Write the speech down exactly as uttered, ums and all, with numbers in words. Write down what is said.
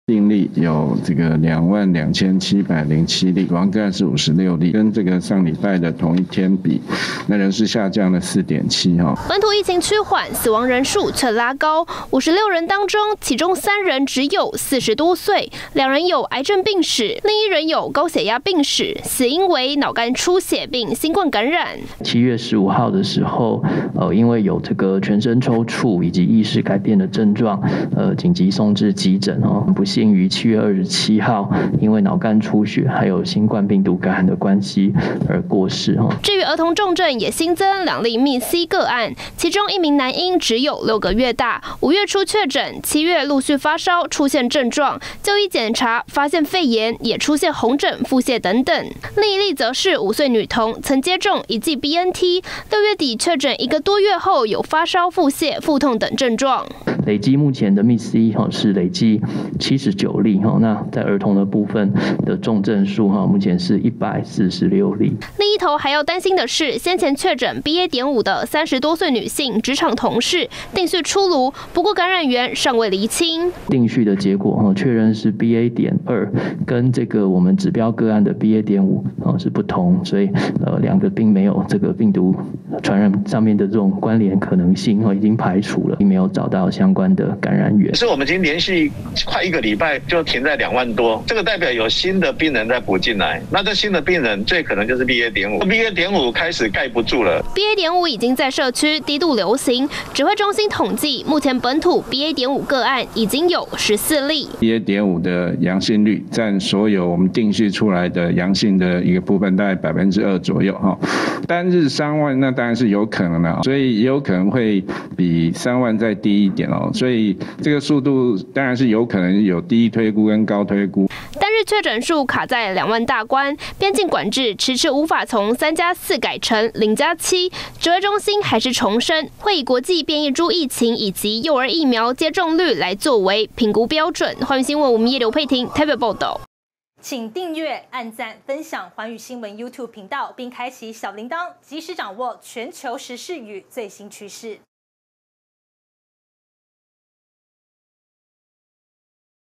病例有这个两万两千七百零七例，死亡个案是五十六例，跟这个上礼拜的同一天比，那人是下降了四点七哈。 本土疫情趋缓，死亡人数却拉高，五十六人当中，其中三人只有四十多岁，两人有癌症病史，另一人有高血压病史，死因为脑干出血并新冠感染。 七月十五号的时候，呃，因为有这个全身抽搐以及意识改变的症状，呃，紧急送至急诊哦。不幸于七月二十七号，因为脑干出血还有新冠病毒感染的关系而过世哦。 至于儿童重症也新增两例密 C 个案，其中一名男婴只有六个月大，五月初确诊，七月陆续发烧出现症状，就医检查发现肺炎，也出现红疹、腹泻等等。另一例则是五岁女童，曾接种一剂 B N T， 六月底确诊一个多月后有发烧、腹泻、腹痛等症状。 累计目前的密 C 是累计七十九例，那在儿童的部分的重症数目前是一百四十六例。 另一头还要担心的是，先前确诊 B A 点五 的三十多岁女性职场同事定序出炉，不过感染源尚未厘清。 定序的结果确认是 B A 点二，跟这个我们指标个案的 B A 点五是不同，所以呃两个并没有这个病毒传染上面的这种关联可能性已经排除了，并没有找到相关的感染源。 是我们已经连续快一个礼拜就停在两万多，这个代表有新的病人在补进来，那这新的病人最可能就是 B A 点五 ，B A 点五开始盖不住了。 B A 点五已经在社区低度流行，指挥中心统计，目前本土 B A 点五个案已经有十四例。 B A 点五的阳性率占所有我们定序出来的阳性的一个部分，大概百分之二左右哈。单日三万，那当然是有可能的，所以也有可能会比三万再低一点哦。所以这个速度当然是有可能有低推估跟高推估。 单日确诊数卡在两万大关，边境管制迟迟无法从三加四改成零加七。指挥中心还是重申，会以国际变异株疫情以及幼儿疫苗接种率来作为评估标准。欢迎新闻，我们叶刘佩婷台北报道。 请订阅、按赞、分享寰宇新闻 YouTube 频道，并开启小铃铛，及时掌握全球时事与最新趋势。